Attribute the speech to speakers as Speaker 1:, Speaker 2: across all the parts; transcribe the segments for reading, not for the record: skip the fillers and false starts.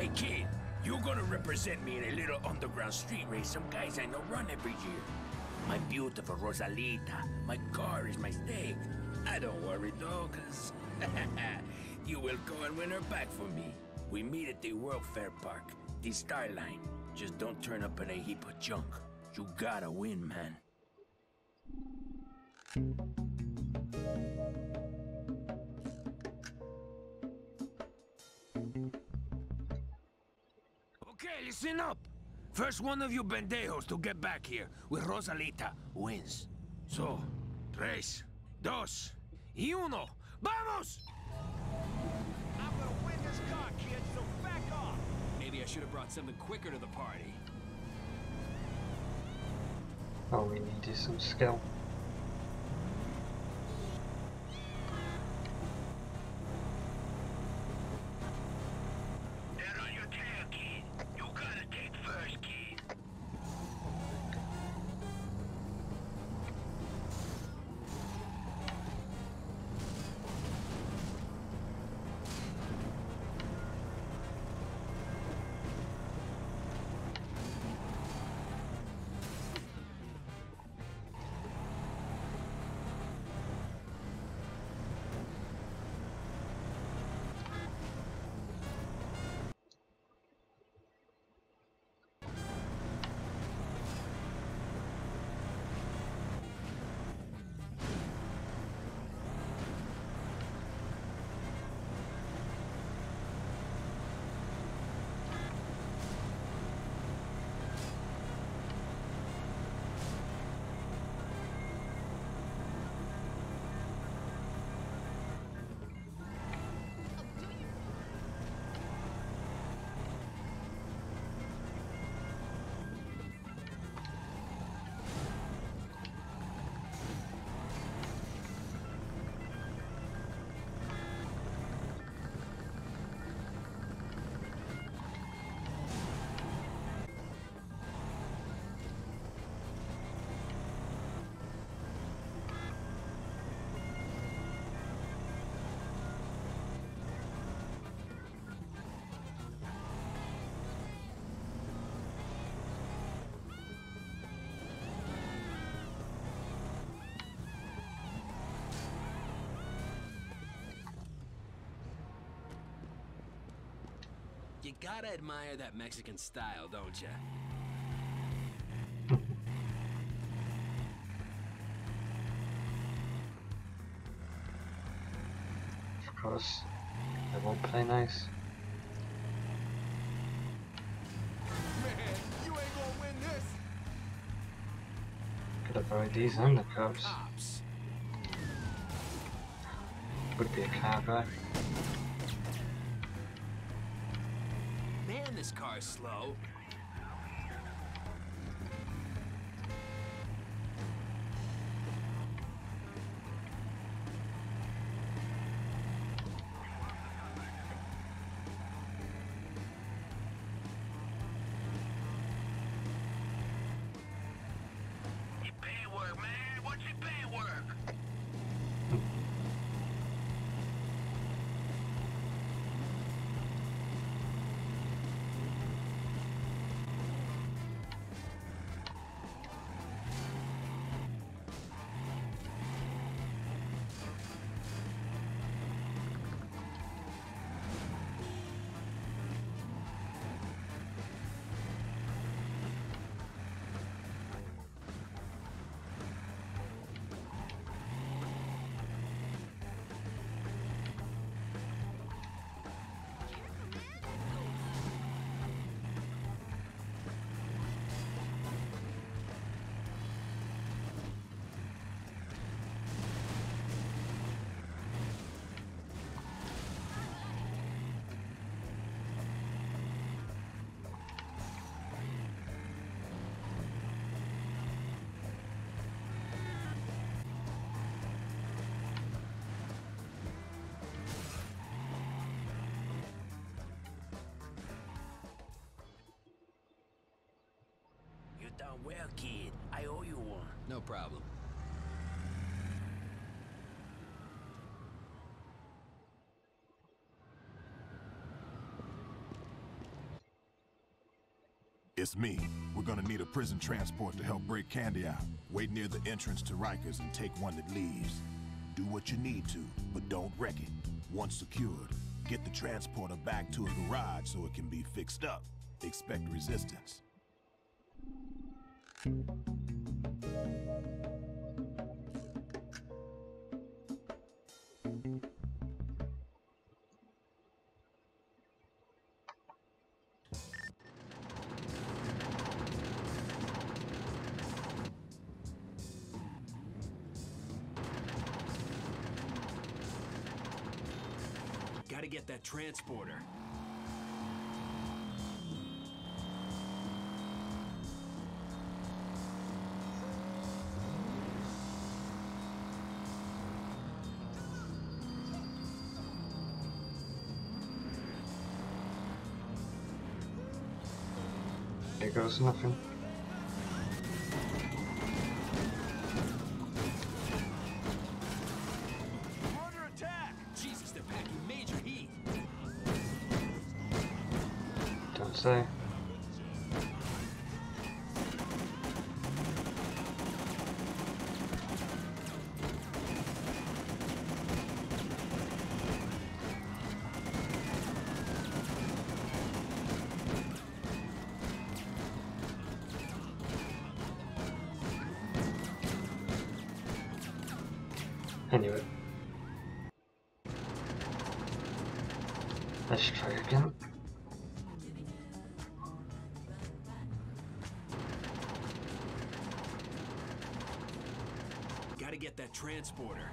Speaker 1: Hey kid, you're gonna represent me in a little underground street race some guys I know run every year. My beautiful Rosalita, my car is my stake. I don't worry though, cause you will go and win her back for me. We meet at the World Fair Park, the Star Line. Just don't turn up in a heap of junk. You gotta win, man. Okay, listen up. First one of you pendejos to get back here with Rosalita wins. So, 3, 2, y 1. ¡Vamos!
Speaker 2: I'm gonna win this car, kid, so back off!
Speaker 3: Maybe I should have brought something quicker to the party.
Speaker 4: All we need is some skill.
Speaker 1: They're on your tail, kid. You gotta take first, kid.
Speaker 3: You gotta admire that Mexican style, don't you?
Speaker 4: Of course, they won't play nice.
Speaker 2: Man, you ain't gonna win this!
Speaker 4: Could avoid these undercuts.
Speaker 3: Ops.
Speaker 4: Would be a car drive.
Speaker 3: Man, this car's slow.
Speaker 1: Your paintwork, man. What's your paintwork? You done well, kid. I owe you one.
Speaker 3: No problem.
Speaker 5: It's me. We're gonna need a prison transport to help break Candy out. Wait near the entrance to Rikers and take one that leaves. Do what you need to, but don't wreck it. Once secured, get the transporter back to a garage so it can be fixed up. Expect resistance.
Speaker 3: Gotta get that transporter.
Speaker 4: There goes nothing.
Speaker 2: Under attack!
Speaker 3: Jesus, they're packing major heat.
Speaker 4: Don't say. I knew it. Let's try again.
Speaker 3: Gotta get that transporter.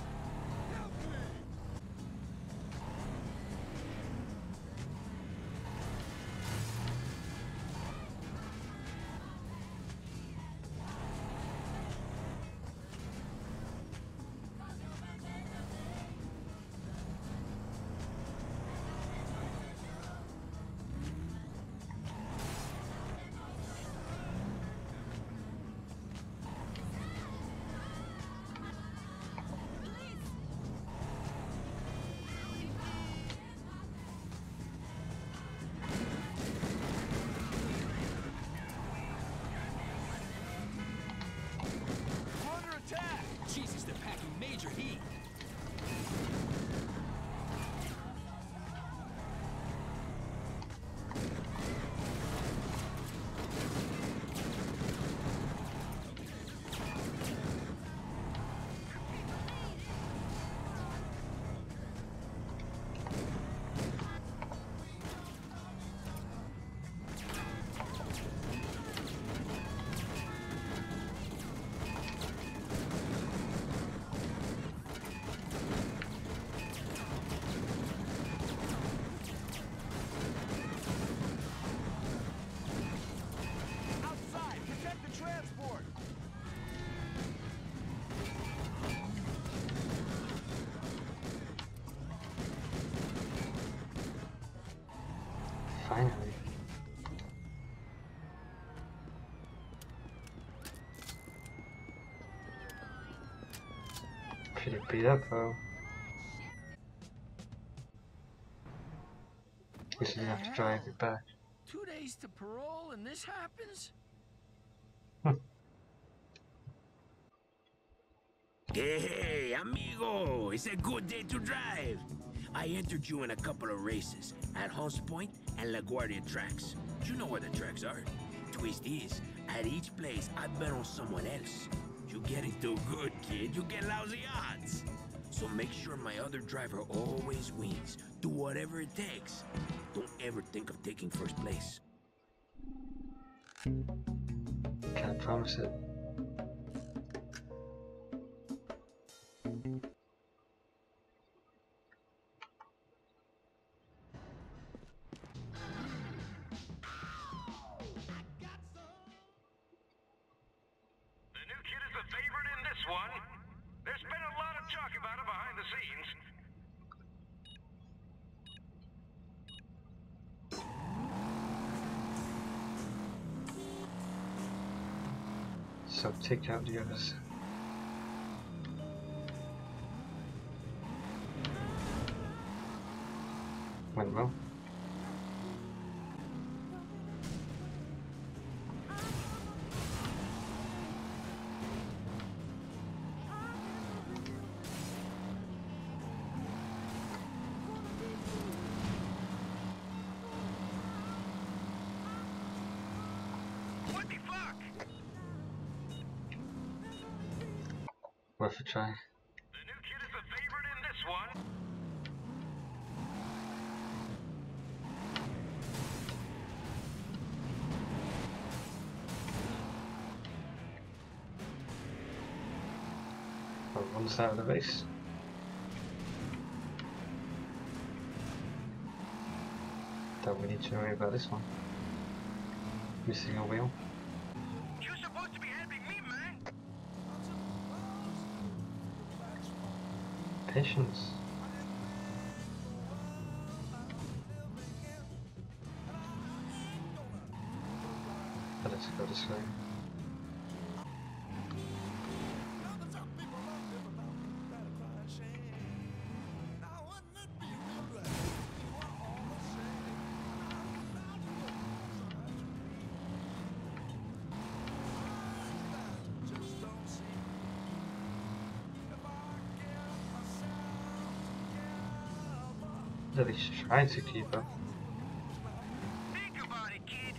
Speaker 2: Under attack!
Speaker 3: Jesus, they're packing major heat.
Speaker 2: Outside! Protect the transport!
Speaker 4: Finally. Pretty beat up though. We should have to drive it back.
Speaker 1: 2 days to parole and this happens? Hey, amigo! It's a good day to drive. I entered you in a couple of races at Hunts Point and LaGuardia tracks. You know where the tracks are. Twist is, at each place I bet on someone else. You get it too good, kid. You get lousy odds. So make sure my other driver always wins. Do whatever it takes. Don't ever think of taking first place.
Speaker 4: Can't promise it.
Speaker 2: The new kid is the favorite in this one. There's been a lot of talk about it behind the scenes.
Speaker 4: So take out the others. Went well.
Speaker 2: What the fuck?
Speaker 4: Worth a try.
Speaker 2: The new kid is a favorite in this one.
Speaker 4: On one side of the base. Don't we need to worry about this one? Missing a wheel.
Speaker 2: You're supposed to be helping me, man.
Speaker 4: Patience. But let's go this way. At least try to keep up.
Speaker 2: Think about it, kid.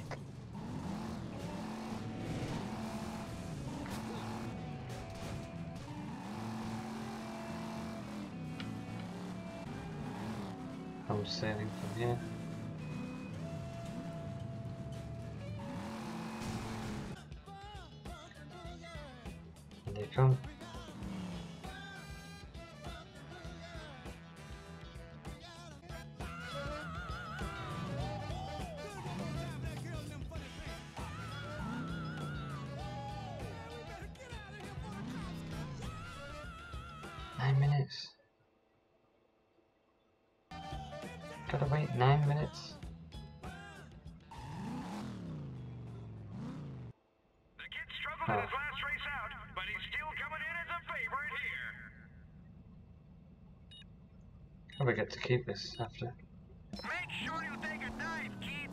Speaker 4: I'm sailing from here. And they come. Gotta wait 9 minutes.
Speaker 2: The kid struggled in his last race out, but he's still coming in as a favorite here.
Speaker 4: How do I get to keep this after?
Speaker 2: Make sure you take a dive, kid.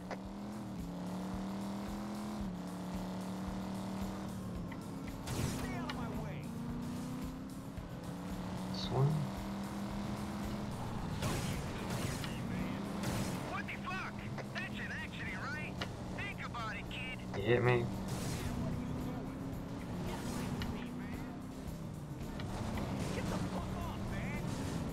Speaker 2: Stay out of my way.
Speaker 4: This one?
Speaker 2: What the fuck? That's an accident, right? Think about it, kid.
Speaker 4: You hit me.
Speaker 2: Get the fuck off, man.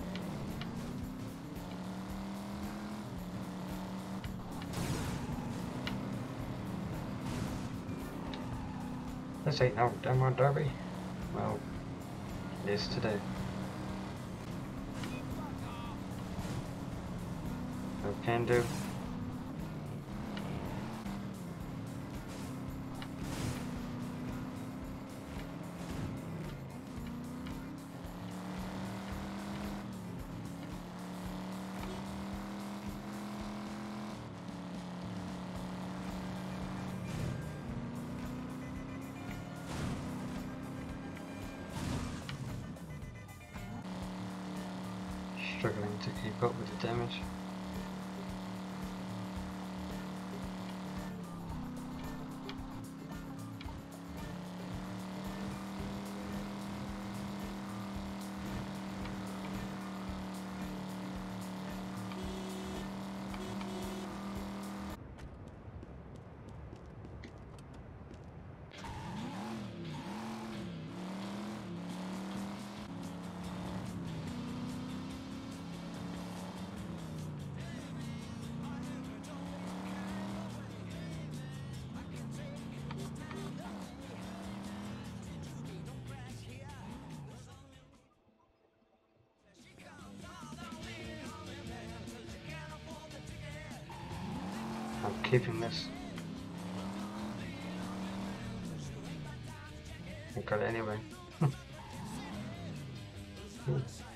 Speaker 4: This ain't no demo derby. Well, it is today. No can do. Struggling to keep up with the damage. I'm keeping this. I got it anyway.